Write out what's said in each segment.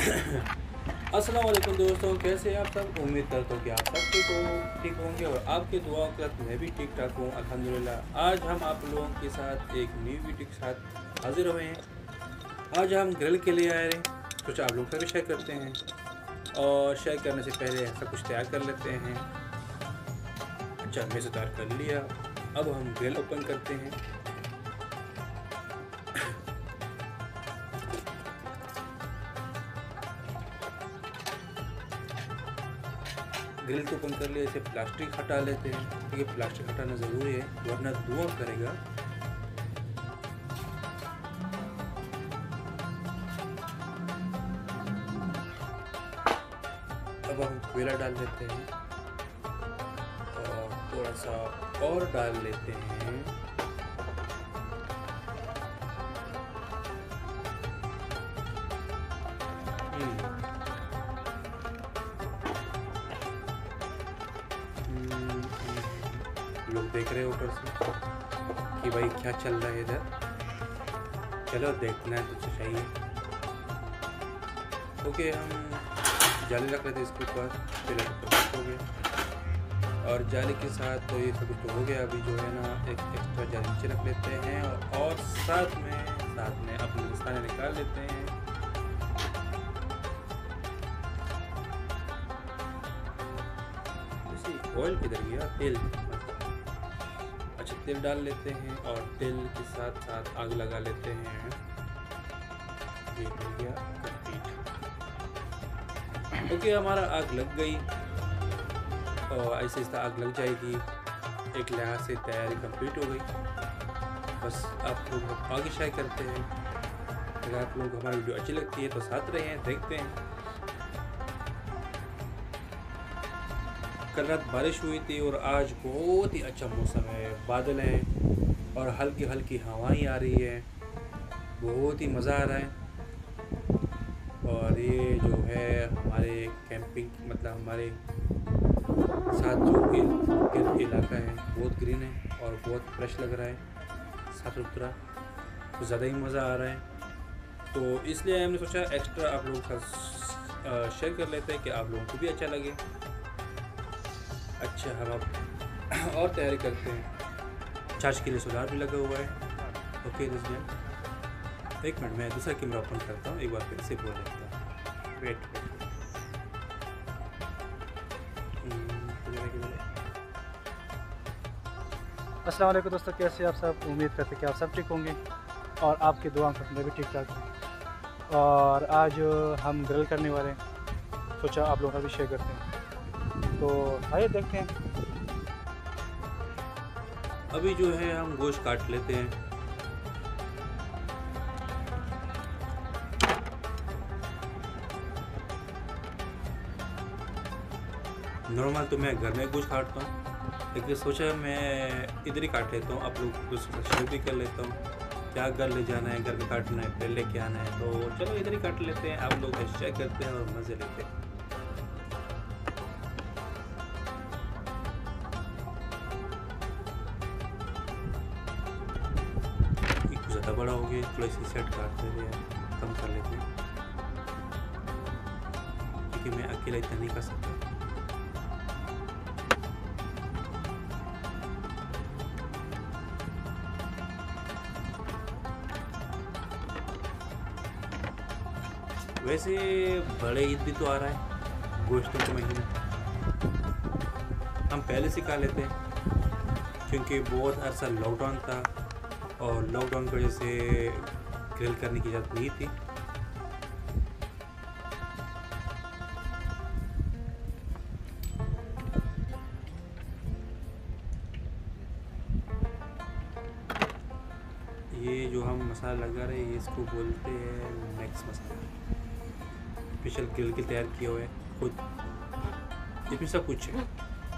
अस्सलाम वालेकुम दोस्तों, कैसे हैं आप सब। उम्मीद करता हूँ कि आप सब ठीक होंगे और आपके दुआओं के साथ मैं भी ठीक ठाक हूँ अल्हम्दुलिल्लाह। आज हम आप लोगों के साथ एक न्यू वीडियो के साथ हाजिर हुए हैं। आज हम ग्रिल के लिए आए हैं, कुछ आप लोग से भी शेयर करते हैं और शेयर करने से पहले सब कुछ तैयार कर लेते हैं। अच्छा, मैं से तैयार कर लिया, अब हम ग्रिल ओपन करते हैं। ग्रिल को ओपन कर लिया, इसे प्लास्टिक हटा लेते हैं क्योंकि प्लास्टिक हटाना ज़रूरी है वरना धुआं करेगा। अब हम कोयला डाल लेते हैं और थोड़ा सा और डाल लेते हैं। लोग देख रहे हैं ऊपर से कि भाई क्या चल रहा है इधर। चलो देखना है तो चाहिए। ओके, हम जाली रख रहे थे इसके ऊपर, फिर हो गया और जाली के साथ तो ये सब कुछ हो गया। अभी जो है ना एक एक्स्ट्रा जाली नीचे रख लेते हैं और साथ में अपने दस्ताने निकाल लेते हैं। ऑयल किधर गया, तेल। अच्छा, तेल डाल लेते हैं और तेल के साथ साथ आग लगा लेते हैं। ये हो गया कंप्लीट। ओके, हमारा आग लग गई और ऐसे ऐसे आग लग जाएगी। एक लिहाज से तैयारी कंप्लीट हो गई। बस आप लोग आगे शेयर करते हैं। अगर आप लोग हमारी वीडियो अच्छी लगती है तो साथ रहें, देखते हैं। कल रात बारिश हुई थी और आज बहुत ही अच्छा मौसम है, बादल हैं और हल्की हल्की हवाएं आ रही है। बहुत ही मज़ा आ रहा है। और ये जो है हमारे कैंपिंग मतलब हमारे साथ जो इलाका है बहुत ग्रीन है और बहुत फ्रेश लग रहा है, साफ सुथरा, तो ज़्यादा ही मज़ा आ रहा है। तो इसलिए हमने सोचा एक्स्ट्रा आप लोगों के साथ शेयर कर लेते हैं कि आप लोगों को भी अच्छा लगे। अच्छा, हम अब और तैयारी करते हैं। चार्ज के लिए सोलार भी लगा हुआ है। ओके दोस्तों, एक मिनट, मैं दूसरा कैमरा ओपन करता हूँ, एक बार फिर से बोल लेता हूँ। वेट अस्सलाम वालेकुम दोस्तों, कैसे आप सब। उम्मीद करते हैं कि आप सब ठीक होंगे और आपकी दुआ में मैं भी ठीक ठाक हूँ। और आज हम ग्रिल करने वाले हैं, सोचा आप लोगों का भी शेयर करते हैं। तो आइए देखते हैं। अभी जो है हम गोश्त काट लेते हैं। नॉर्मल तो मैं घर में गोश्त काटता हूँ, लेकिन सोचा मैं इधर ही काट लेता हूँ। आप लोग दूसरा शेयर भी कर लेता हूँ। क्या घर ले जाना है, घर में काटना है, पहले क्या आना है, तो चलो इधर ही काट लेते हैं। आप लोग शेयर करते हैं और मज़े लेते हैं। ज़्यादा बड़ा हो गया, थोड़ा सी सेट काटते हुए कम कर लेते हैं क्योंकि मैं अकेला इतना नहीं कर सकता। वैसे बड़े ईद भी तो आ रहा है, गोश्तों के महीने हम पहले से खा लेते हैं क्योंकि बहुत अरसा लॉकडाउन था और लॉकडाउन की वजह से ग्रिल करने की इजाज़त नहीं थी। ये जो हम मसाला लगा रहे हैं इसको बोलते हैं मैक्स मसाला, स्पेशल ग्रिल के तैयार किया हुआ है खुद। इसमें सब कुछ है,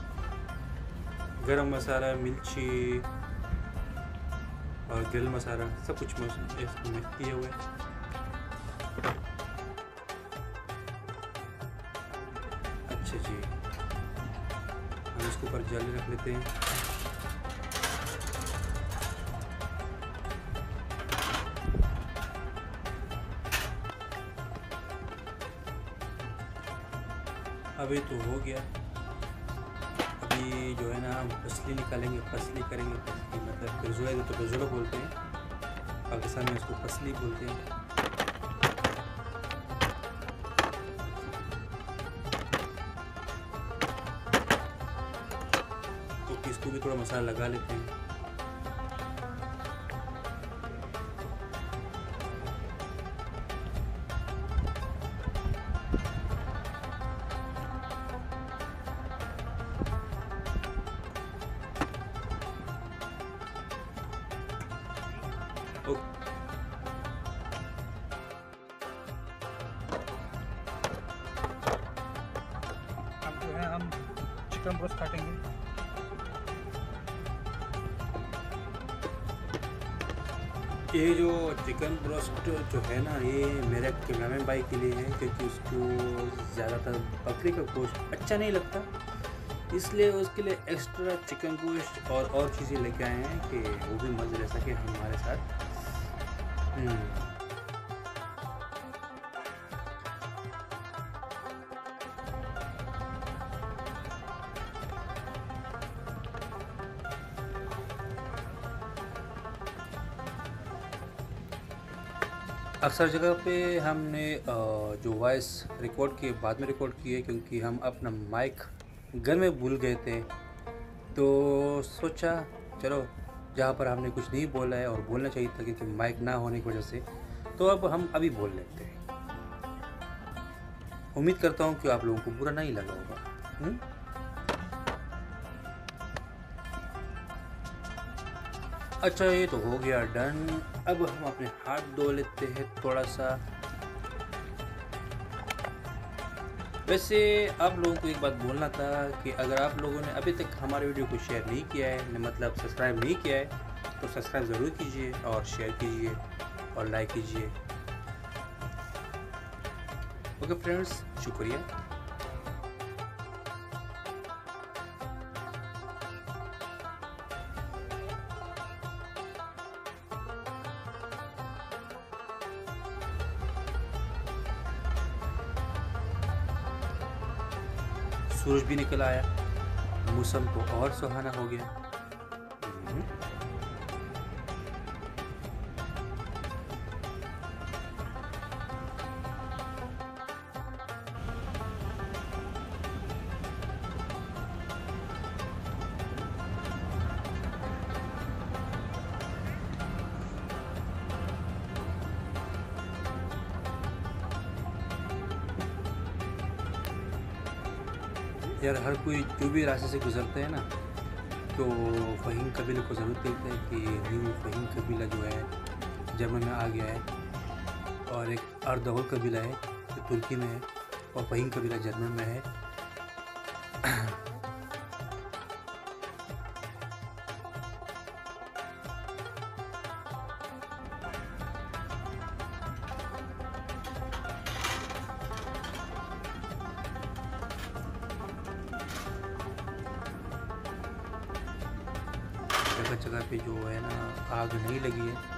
गरम मसाला, मिर्ची और ग्रिल मसाला, सब कुछ मिक्स किए हुए। अच्छा जी, हम इसके ऊपर जाली रख लेते हैं। अभी तो हो गया। अभी जो है ना हम पसली निकालेंगे, पसली करेंगे। पसली मतलब ब्रिजोला, तो ब्रिजोला बोलते हैं, पाकिस्तान में उसको पसली बोलते हैं। तो इसको भी थोड़ा मसाला लगा लेते हैं। अब जो है हम चिकन ब्रोस्ट काटेंगे। ये जो चिकन ब्रोस्ट जो है ना, ये मेरे कैमरामैन भाई के लिए है, क्योंकि उसको ज़्यादातर बकरी का गोश्त अच्छा नहीं लगता, इसलिए उसके लिए एक्स्ट्रा चिकन गोश्त और चीज़ें लेके आए हैं कि वो भी मज़े ले सके हमारे साथ। अक्सर जगह पे हमने जो वॉइस रिकॉर्ड किए बाद में रिकॉर्ड किए, क्योंकि हम अपना माइक घर में भूल गए थे। तो सोचा चलो जहाँ पर हमने कुछ नहीं बोला है और बोलना चाहिए था, क्योंकि माइक ना होने की वजह से, तो अब हम अभी बोल लेते हैं। उम्मीद करता हूँ कि आप लोगों को बुरा नहीं लगा होगा। अच्छा, ये तो हो गया डन। अब हम अपने हाथ धो लेते हैं थोड़ा सा। वैसे आप लोगों को एक बात बोलना था कि अगर आप लोगों ने अभी तक हमारे वीडियो को शेयर नहीं किया है, मतलब सब्सक्राइब नहीं किया है, तो सब्सक्राइब ज़रूर कीजिए और शेयर कीजिए और लाइक कीजिए। ओके फ्रेंड्स, शुक्रिया। सूरज भी निकल आया, मौसम तो और सुहाना हो गया। यार हर कोई जो भी रास्ते से गुजरते हैं ना, तो फ़हीम कबीले को ज़रूर देखते हैं कि न्यू फ़हीम कबीला जो है जर्मन में आ गया है, और एक अर्दगोल कबीला है जो तुर्की में है, और फ़हीम कबीला जर्मन में है। जगह जगह पे जो है ना आग नहीं लगी है।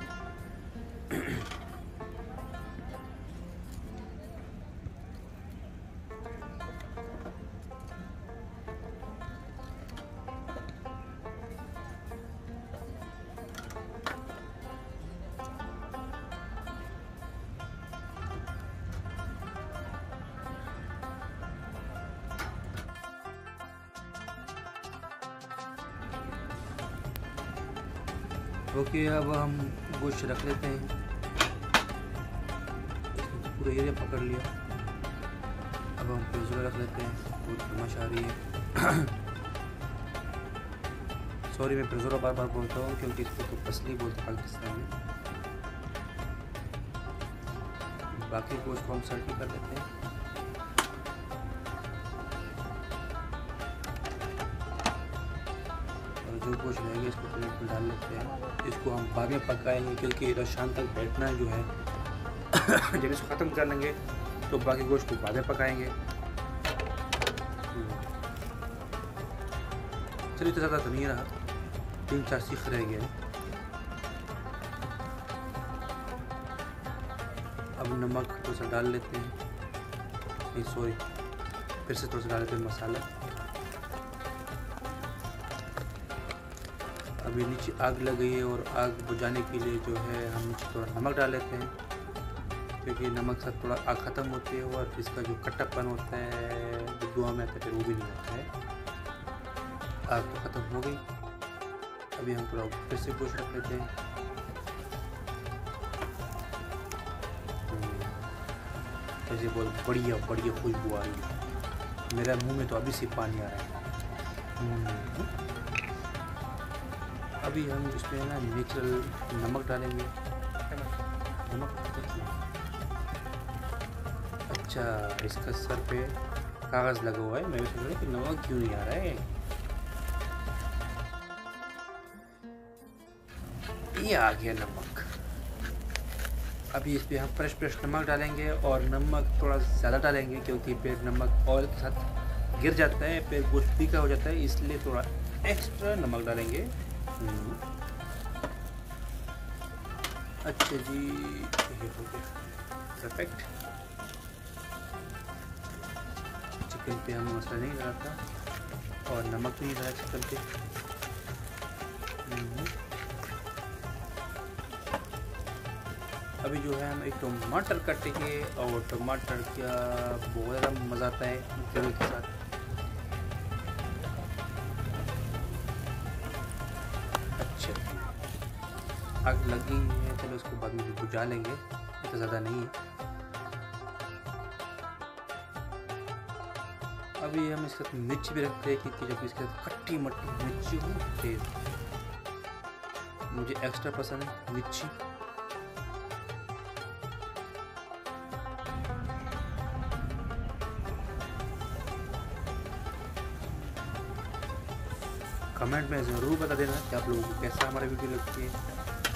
ओके, अब हम गोश्त रख लेते हैं। पूरा एरिया पकड़ लिया। अब हम प्रेजोला रख लेते हैं। बहुत फरमाइश आ रही है। सॉरी, मैं प्रेजोला बार बार बोलता हूँ, क्योंकि इसको तो पसली बोलते हैं पाकिस्तान में। बाकी गोश्त को हम सर्टी कर लेते हैं। जो गोश्त रहेगा इसको प्लेट में डाल लेते हैं। इसको हम बाद में पकाएंगे, क्योंकि इधर शाम तक बैठना जो है। जब इसको ख़त्म कर लेंगे तो बाकी गोश्त को बाद में पकाएंगे। चलिए, तो ज़्यादा तो नहीं रहा, 3-4 सीख रह गए। अब नमक थोड़ा सा डाल लेते हैं। नहीं सॉरी, फिर से थोड़ा सा डाल देते हैं मसाला। अभी नीचे आग लग गई है और आग बुझाने के लिए जो है हम नीचे थोड़ा नमक डाल लेते हैं, क्योंकि नमक से थोड़ा आग ख़त्म होती है और इसका जो खट्टापन होता है जो दुआ में आता है फिर वो भी नहीं होता है। आग तो ख़त्म हो गई। अभी हम थोड़ा फिर से गोश्त रख लेते हैं। ऐसे बहुत बढ़िया बढ़िया खुशबू आ रही है, मेरा मुंह में तो अभी से पानी आ रहा है। अभी हम इसमें ना नेचुरल नमक डालेंगे। नमक अच्छा, इसका सर पे कागज़ लगा हुआ है, मैं भी सोच रहा हूँ कि नमक क्यों नहीं आ रहा है। ये आ गया नमक। अभी इस पर हम फ्रेश नमक डालेंगे और नमक थोड़ा ज़्यादा डालेंगे, क्योंकि फिर नमक ऑयल के साथ गिर जाता है, फिर गोश्त फीका हो जाता है, इसलिए थोड़ा एक्स्ट्रा नमक डालेंगे। अच्छा जी, ये हो गया परफेक्ट। चिकन पे हम मसाला नहीं डाला था और नमक भी नहीं डाला चिकन पे। अभी जो है हम एक टमाटर काटेंगे और टमाटर का बहुत ज़्यादा मज़ा आता है ग्रिल के साथ। अच्छा, आग लग गई है, चलो इसको बाद में बुझा लेंगे, इतना ज़्यादा नहीं है। अभी हम इसके साथ मिर्च भी रखते हैं, क्योंकि जब इसके साथ खट्टी मट्टी मिर्ची हो फिर मुझे एक्स्ट्रा पसंद है मिर्ची। कमेंट में ज़रूर बता देना कि आप लोगों को कैसा हमारा वीडियो लगती है।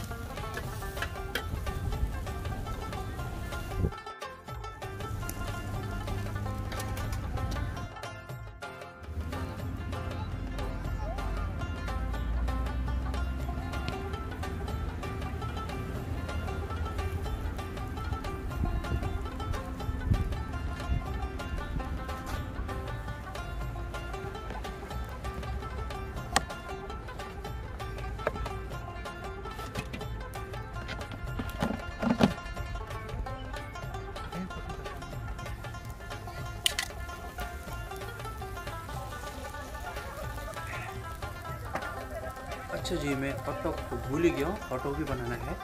अच्छा जी, मैं ऑटो को भूल ही गया हूँ, ऑटो भी बनाना है।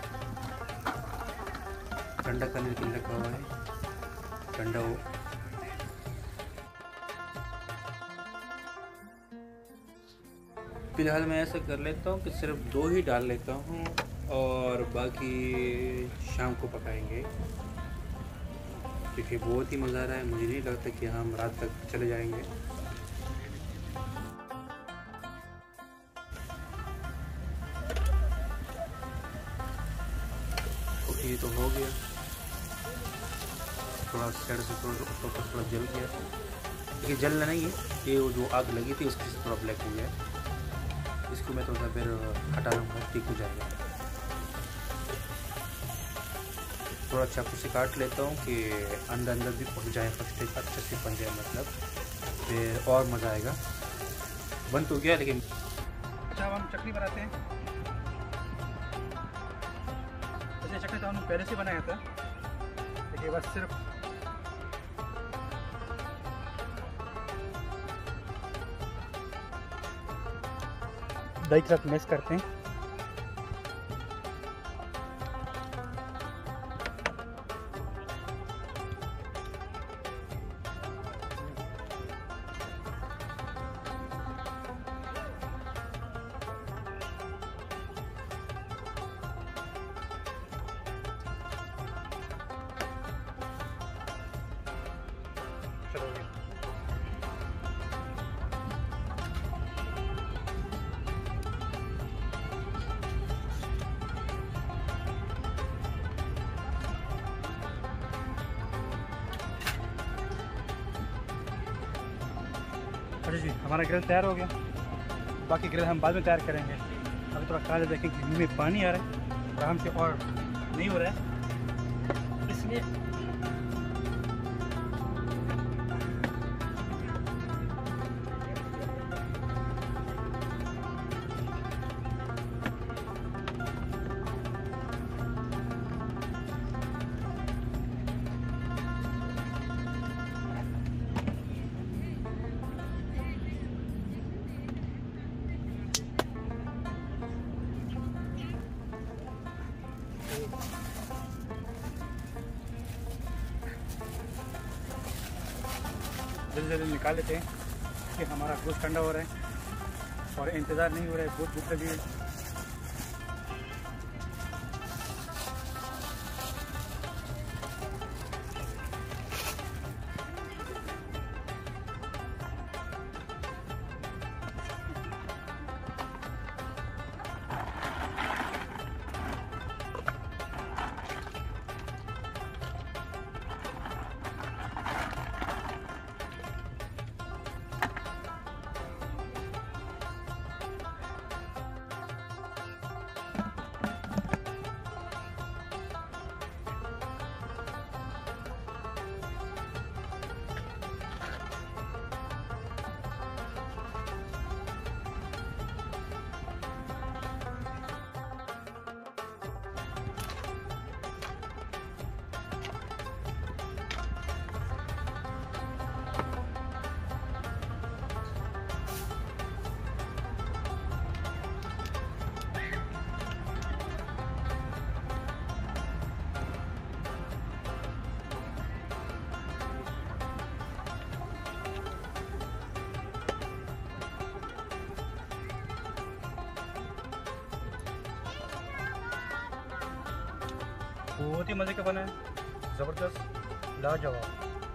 ठंडा करने के लिए रखा हुआ है, ठंडा हो। फिलहाल मैं ऐसा कर लेता हूँ कि सिर्फ 2 ही डाल लेता हूँ और बाकी शाम को पकाएंगे, क्योंकि बहुत ही मज़ा आ रहा है। मुझे नहीं लगता कि हम रात तक चले जाएंगे। ये तो हो गया, थोड़ा साइड से थोड़ा जल गया, लेकिन जलना नहीं है, ये वो जो आग लगी थी उसकी थोड़ा ब्लैक हो गया। इसको मैं थोड़ा फिर हटा लूँगा, ठीक हो जाएगा। थोड़ा चाकू से काट लेता हूँ कि अंदर भी पक जाए, फर्स्ट अच्छे से बन जाए, मतलब फिर और मज़ा आएगा। बन तो गया, लेकिन अच्छा हम चटनी बनाते हैं। चटनी तो हमने पहले से बनाया था, देखिए बस सिर्फ दही के साथ मिक्स करते हैं। अच्छा जी, हमारा ग्रिल तैयार हो गया। बाकी ग्रिल हम बाद में तैयार करेंगे। अभी थोड़ा खा देखें कि मुँह में पानी आ रहा है, आराम से और नहीं हो रहा है, इसलिए जल्दी जल्दी निकाल लेते हैं कि हमारा गोश्त ठंडा हो रहा है और इंतज़ार नहीं हो रहा है, बहुत भूख लगी है। बहुत ही मज़े का बना है, ज़बरदस्त, लाजवाब।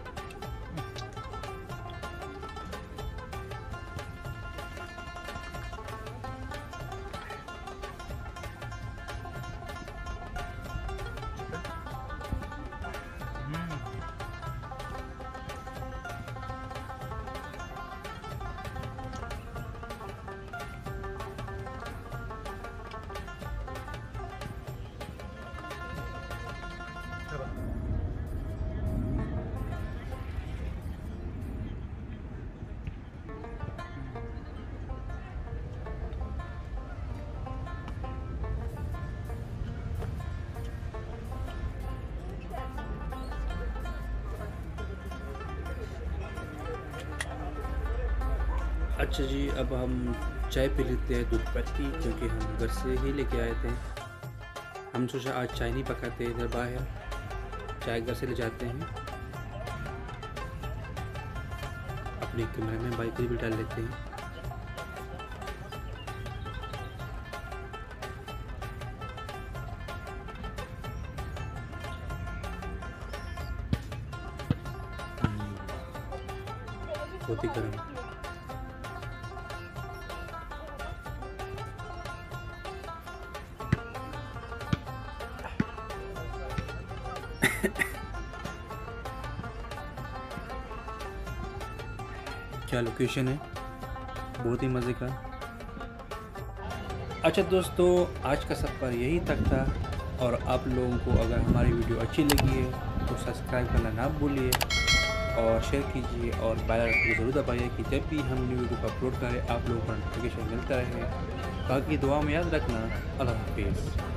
अच्छा जी, अब हम चाय पी लेते हैं दूध पत्ती, क्योंकि हम घर से ही लेके आए थे। हम सोचा आज चाय नहीं पकाते, इधर बाहर चाय घर से ले जाते हैं। अपने कैमरे में बाइक भी डाल लेते हैं। बहुत ही गर्म। क्या लोकेशन है, बहुत ही मज़े का। अच्छा दोस्तों, आज का सफ़र यही तक था, और आप लोगों को अगर हमारी वीडियो अच्छी लगी है तो सब्सक्राइब करना ना भूलिए और शेयर कीजिए, और बेल आइकन को ज़रूर दबाइए कि जब भी हम न्यू वीडियो अपलोड करें आप लोगों को नोटिफिकेशन मिलता रहे। बाकी दुआ में याद रखना। अल्लाह हाफिज़।